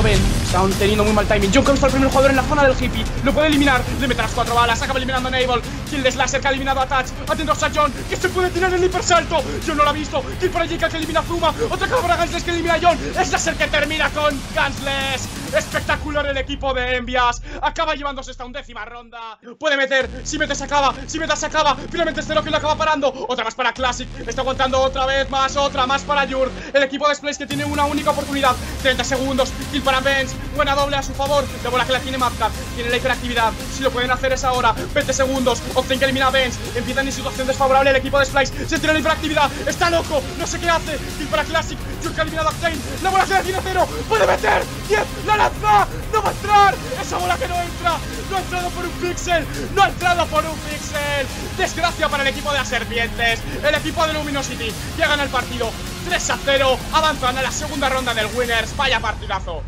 ven. Están teniendo muy mal timing. John está el primer jugador en la zona del hippie. Lo puede eliminar. Le mete las 4 balas. Acaba eliminando a Navel. Kill de Slasher que ha eliminado a Touch. Atentos a John, que se puede tirar el hipersalto. John no lo ha visto. Kill para Jika que elimina a Zuma. Otra cara para Gunsles que elimina a John. Slasher que termina con Gunsles. Espectacular el equipo de Envias. Acaba llevándose esta 11ª ronda. Puede meter. Si mete se acaba. Si mete se acaba. Finalmente este que lo acaba parando. Otra más para Classic. Está aguantando otra vez más. Otra más para Yurt. El equipo de Splace que tiene una única oportunidad. 30 segundos. Kill para Benz. Buena doble a su favor. La bola que la tiene Mapcat. Tiene la hiperactividad. Si lo pueden hacer es ahora. 20 segundos. Octane que elimina a Benz. Empiezan en situación desfavorable el equipo de Splice. Se tira la hiperactividad. Está loco. No sé qué hace. Kill para Classic. Yurt que ha eliminado a Octane. La bola que la tiene 0. Puede meter. 10. La lanza. No va a entrar. Esa bola que no entra. No ha entrado por un píxel. No ha entrado por un píxel. Desgracia para el equipo de las serpientes. El equipo de Luminosity ya gana el partido 3-0. Avanzan a la segunda ronda del Winners. Vaya partidazo.